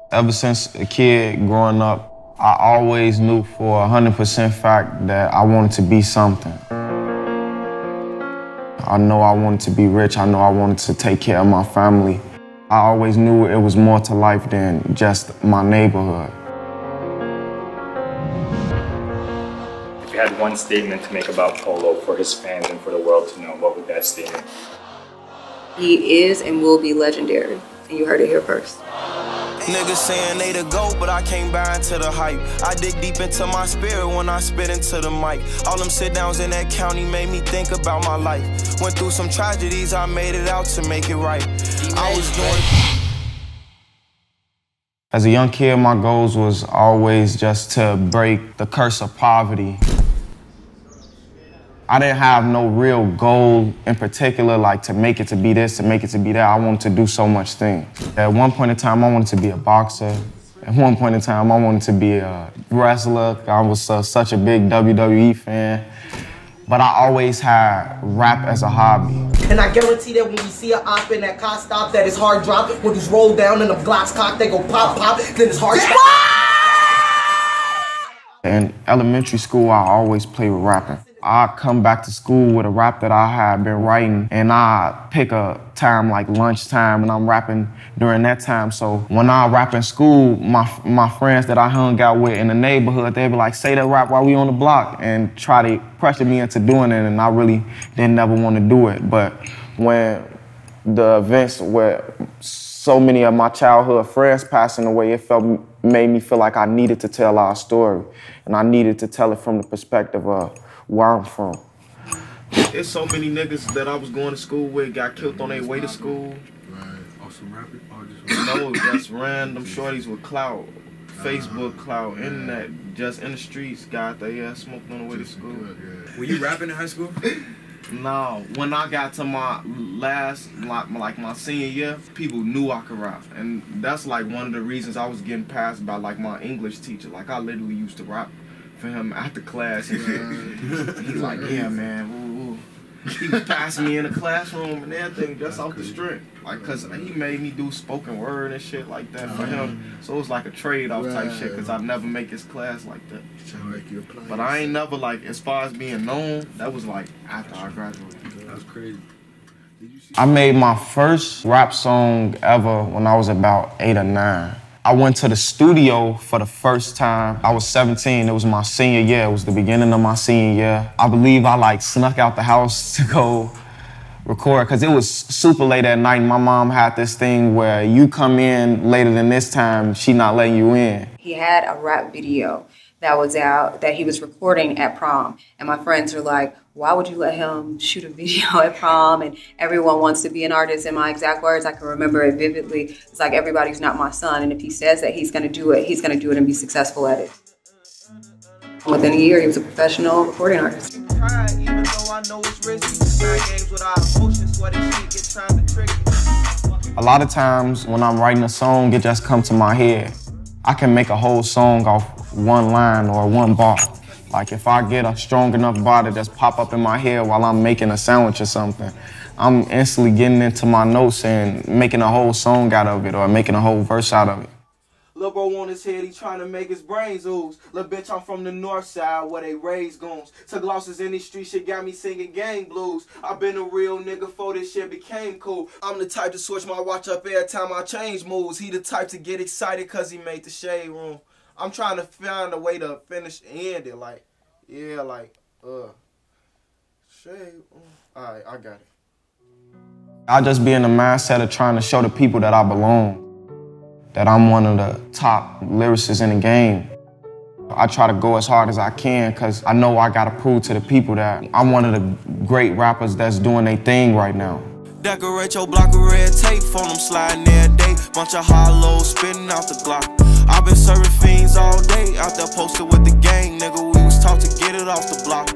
Ever since a kid growing up, I always knew for 100% fact that I wanted to be something. I know I wanted to be rich. I know I wanted to take care of my family. I always knew it was more to life than just my neighborhood. If you had one statement to make about Polo for his fans and for the world to know, what would that statement be? He is and will be legendary, and you heard it here first. Niggas saying they the GOAT, but I can't buy into the hype. I dig deep into my spirit when I spit into the mic. All them sit-downs in that county made me think about my life. Went through some tragedies, I made it out to make it right. I was doing... As a young kid, my goals was always just to break the curse of poverty. I didn't have no real goal in particular, like to make it to be this, to make it to be that. I wanted to do so much things. At one point in time, I wanted to be a boxer. At one point in time, I wanted to be a wrestler. I was such a big WWE fan. But I always had rap as a hobby. And I guarantee that when we see an op in that car stop, that his hard drop, when he's rolled down and the Glocks cock, they go pop, pop, then his heart stop. In elementary school, I always played with rapping. I come back to school with a rap that I had been writing, and I pick a time like lunchtime, and I'm rapping during that time. So when I rap in school, my friends that I hung out with in the neighborhood, they'd be like, say that rap while we on the block, and try to pressure me into doing it, and I really didn't never want to do it. But when the events where so many of my childhood friends passing away, it made me feel like I needed to tell our story, and I needed to tell it from the perspective of where I'm from. There's so many niggas that I was going to school with got killed on their way to school. Right. Oh, some rapping? Oh, just no, just random shorties with clout, Facebook clout, internet, just in the streets, got their ass smoked on the way to school. Were you rapping in high school? No, when I got to my last, like my senior year, people knew I could rap, and that's like one of the reasons I was getting passed by like my English teacher. Like I literally used to rap for him after class and shit. He's like, yeah, man, woo, woo. He was passing me in the classroom and everything just off the strength. Like, cause he made me do spoken word and shit like that for him. So it was like a trade-off type shit, cause I'd never make his class like that. But I ain't never like, as far as being known, that was like after I graduated. That was crazy. I made my first rap song ever when I was about 8 or 9. I went to the studio for the first time. I was 17, it was my senior year. It was the beginning of my senior year. I believe I like snuck out the house to go record because it was super late at night. My mom had this thing where you come in later than this time, she not letting you in. He had a rap video that was out that he was recording at prom. And my friends are like, why would you let him shoot a video at prom? And everyone wants to be an artist. In my exact words, I can remember it vividly. It's like, everybody's not my son. And if he says that he's gonna do it, he's gonna do it and be successful at it. Within a year, he was a professional recording artist. A lot of times when I'm writing a song, it just comes to my head. I can make a whole song off one line or one bar. Like if I get a strong enough bar to just pop up in my head while I'm making a sandwich or something, I'm instantly getting into my notes and making a whole song out of it or making a whole verse out of it. Lil' bro on his head, he trying to make his brains ooze. Lil' bitch, I'm from the north side where they raise goons. Took losses in these streets, shit got me singing gang blues. I been a real nigga before this shit became cool. I'm the type to switch my watch up every time I change moves. He the type to get excited cause he made the shade room. I'm trying to find a way to finish and end it, like, yeah, like, shade room. Alright, I got it. I just be in the mindset of trying to show the people that I belong, that I'm one of the top lyricists in the game. I try to go as hard as I can because I know I gotta prove to the people that I'm one of the great rappers that's doing their thing right now. Decorate your block with red tape, phone them sliding every day. Bunch of hollows spitting out the Glock. I've been serving fiends all day, out there posted with the gang, nigga. We was taught to get it off the block.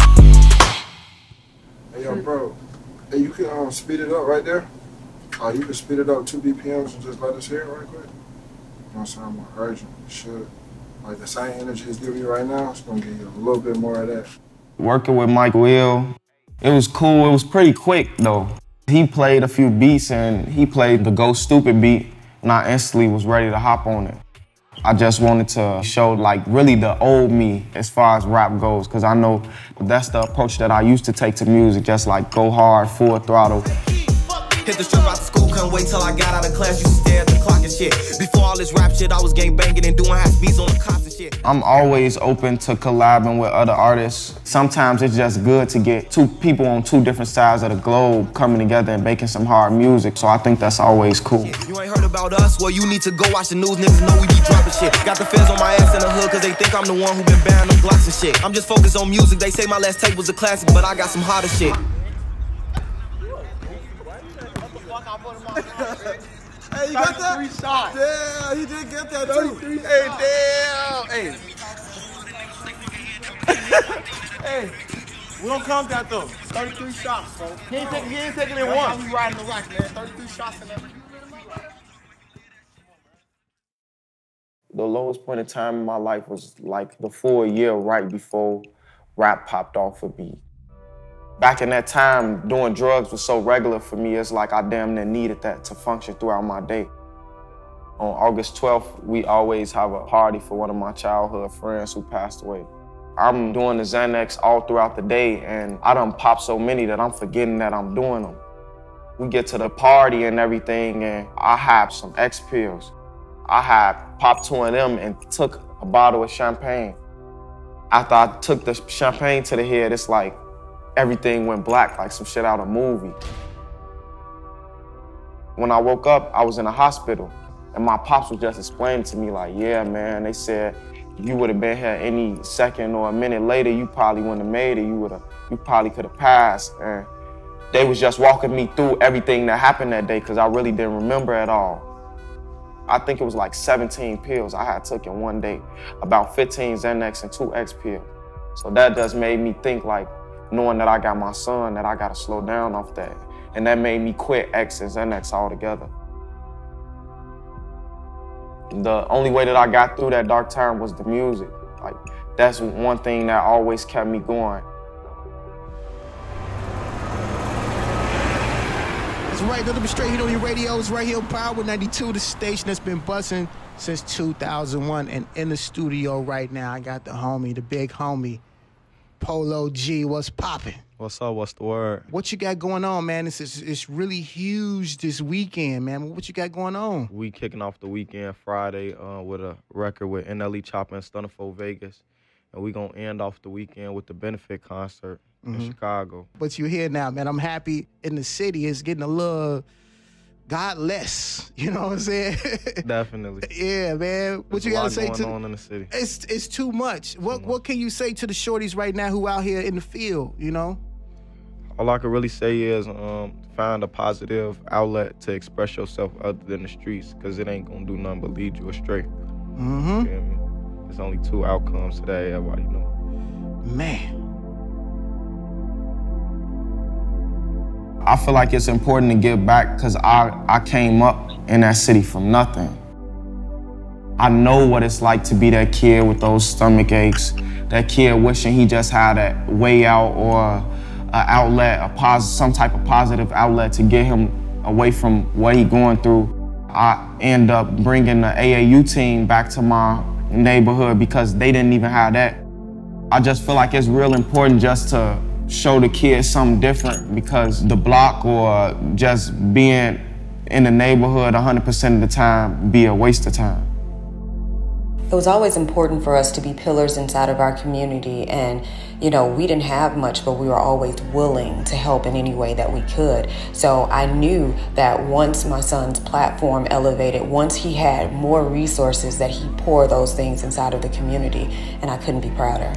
Hey, yo, bro. Hey, you can speed it up right there. You can speed it up 2 BPMs and just let us hear it right quick. You know what I'm saying? I'm gonna urge you. You should. Like the same energy it's giving you right now, it's gonna give you a little bit more of that. Working with Mike Will, it was cool. It was pretty quick though. He played a few beats and he played the Go Stupid beat and I instantly was ready to hop on it. I just wanted to show like really the old me as far as rap goes, because I know that's the approach that I used to take to music, just like go hard, full throttle. Hit the strip out the school, couldn't wait till I got out of class, used to stare at the clock and shit. Before all this rap shit, I was gang banging and doing high speeds on the cops and shit. I'm always open to collabing with other artists. Sometimes it's just good to get two people on two different sides of the globe coming together and making some hard music, so I think that's always cool. You ain't heard about us? Well, you need to go watch the news, niggas know we be dropping shit. Got the feds on my ass in the hood, cause they think I'm the one who been banning them Glocks and shit. I'm just focused on music, they say my last tape was a classic, but I got some hotter shit. Hey, you got that? 33 shots. Yeah, he did get that too. Hey, damn. Hey. Hey, we don't count that though. 33 shots, bro. He ain't taking it once. We riding the rack, man. 33 shots in there. The lowest point in time in my life was like the full year right before rap popped off for me. Back in that time, doing drugs was so regular for me, it's like I damn near needed that to function throughout my day. On August 12th, we always have a party for one of my childhood friends who passed away. I'm doing the Xanax all throughout the day, and I done popped so many that I'm forgetting that I'm doing them. We get to the party and everything, and I had some X pills. I had popped 2 of them and took a bottle of champagne. After I took the champagne to the head, it's like everything went black, like some shit out of a movie. When I woke up, I was in a hospital, and my pops was just explaining to me like, yeah, man, they said you would have been here any second or a minute later, you probably wouldn't have made it, you probably could have passed. And they was just walking me through everything that happened that day, because I really didn't remember at all. I think it was like 17 pills I had took in one day, about 15 Xanax and 2 X pills. So that just made me think like, knowing that I got my son, that I gotta slow down off that. And that made me quit X and Xanax altogether. The only way that I got through that dark time was the music. Like, that's one thing that always kept me going. That's right, nothing but straight heat on your radio. It's right here on Power 92, the station that's been buzzing since 2001. And in the studio right now, I got the homie, the big homie, Polo G. What's poppin'? What's up? What's the word? What you got going on, man? It's really huge this weekend, man. What you got going on? We kicking off the weekend Friday with a record with NLE Chopper and Stunnerful Vegas. And we gonna end off the weekend with the benefit concert in Chicago. But you're here now, man. I'm happy in the city. It's getting a little godless. You know what I'm saying? Definitely. Yeah, man. What you gotta say to on in the city? It's too much. What can you say to the shorties right now who out here in the field, you know? All I can really say is find a positive outlet to express yourself other than the streets, because it ain't gonna do nothing but lead you astray. You feel me? There's only 2 outcomes today, everybody know. Man. I feel like it's important to give back because I came up in that city from nothing. I know what it's like to be that kid with those stomach aches, that kid wishing he just had a way out or an outlet, some type of positive outlet to get him away from what he going through. I end up bringing the AAU team back to my neighborhood because they didn't even have that. I just feel like it's real important just to show the kids something different, because the block or just being in the neighborhood 100% of the time be a waste of time. It was always important for us to be pillars inside of our community, and you know, we didn't have much, but we were always willing to help in any way that we could. So I knew that once my son's platform elevated, once he had more resources, that he'd pour those things inside of the community, and I couldn't be prouder.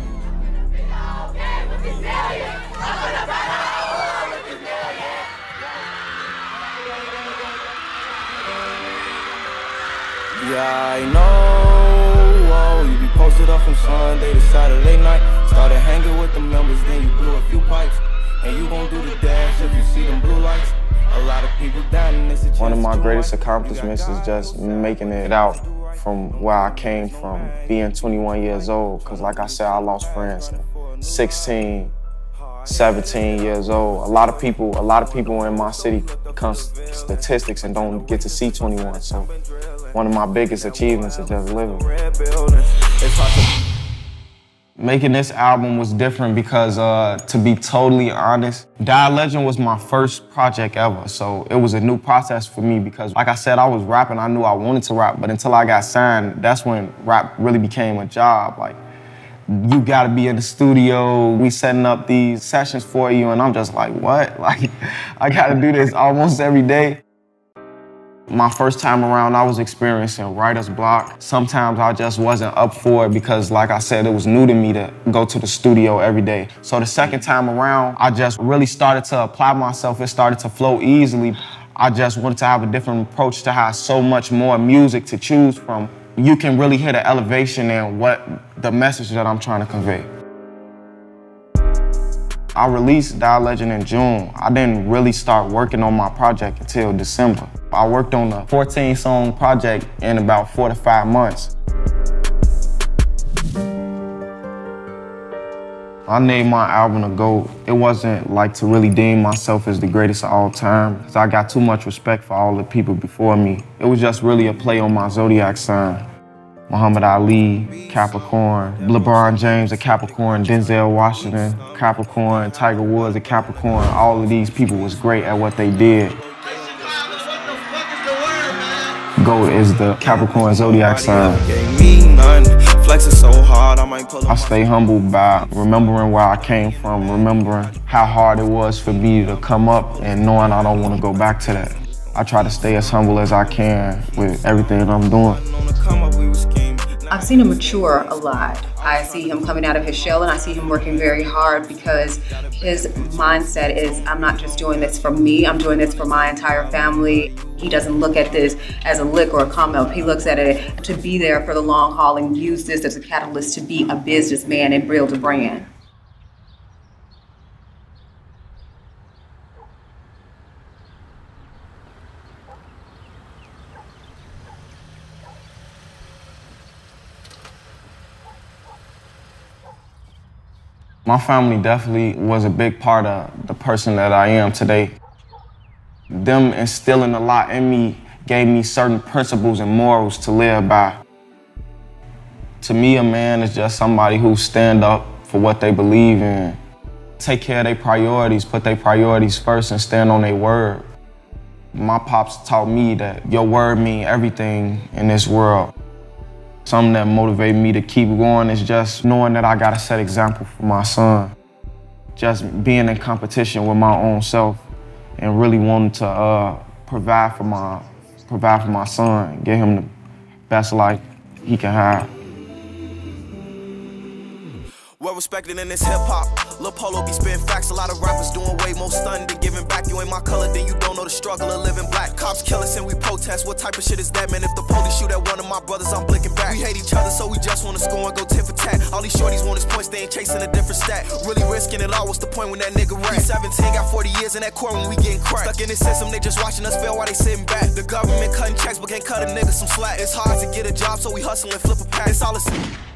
Yeah, I know. You be posted up from Sunday to Saturday night. Started hanging with the members, then you blew a few pipes. And you gon' do the dash if you see them blue lights. A lot of people down in this. One of my greatest accomplishments is just making it out from where I came from, being 21 years old. Because like I said, I lost friends at 16, 17 years old. A lot of people in my city come statistics and don't get to see 21. So one of my biggest achievements is just living. Making this album was different because, to be totally honest, Die Legend was my first project ever. So it was a new process for me because, like I said, I was rapping. I knew I wanted to rap, but until I got signed, that's when rap really became a job. Like, you gotta be in the studio, we setting up these sessions for you, and I'm just like, what? Like, I gotta do this almost every day. My first time around, I was experiencing writer's block. Sometimes I just wasn't up for it because, like I said, it was new to me to go to the studio every day. So the second time around, I just really started to apply myself. It started to flow easily. I just wanted to have a different approach to have so much more music to choose from. You can really hear the elevation and what the message that I'm trying to convey. I released Die Legend in June. I didn't really start working on my project until December. I worked on a 14-song project in about 4 to 5 months. I named my album The GOAT. It wasn't like to really deem myself as the greatest of all time, because I got too much respect for all the people before me. It was just really a play on my zodiac sign. Muhammad Ali, Capricorn, LeBron James, a Capricorn, Denzel Washington, Capricorn, Tiger Woods, a Capricorn. All of these people was great at what they did. GOAT is the Capricorn zodiac sign. I stay humble by remembering where I came from, remembering how hard it was for me to come up and knowing I don't want to go back to that. I try to stay as humble as I can with everything I'm doing. I've seen him mature a lot. I see him coming out of his shell and I see him working very hard because his mindset is, I'm not just doing this for me, I'm doing this for my entire family. He doesn't look at this as a lick or a come up. He looks at it to be there for the long haul and use this as a catalyst to be a businessman and build a brand. My family definitely was a big part of the person that I am today. Them instilling a lot in me gave me certain principles and morals to live by. To me, a man is just somebody who stand up for what they believe in, take care of their priorities, put their priorities first and stand on their word. My pops taught me that your word means everything in this world. Something that motivated me to keep going is just knowing that I got to set example for my son. Just being in competition with my own self and really wanting to provide for my son, give him the best life he can have. Well respected in this hip-hop. Lil Polo be spitting facts. A lot of rappers doing way more stunning than giving back. You ain't my color, then you don't know the struggle of living black. Cops kill us and we protest. What type of shit is that, man? If the police shoot at one of my brothers, I'm blinking back. We hate each other, so we just wanna score and go tit for tat. All these shorties want his points, they ain't chasing a different stat. Really risking it all, what's the point when that nigga ran? 17 got 40 years in that court when we getting cracked. Stuck in this system, they just watching us fail while they sitting back. The government cutting checks, but can't cut a nigga some slack. It's hard to get a job, so we hustle and flip a pack. It's all the same.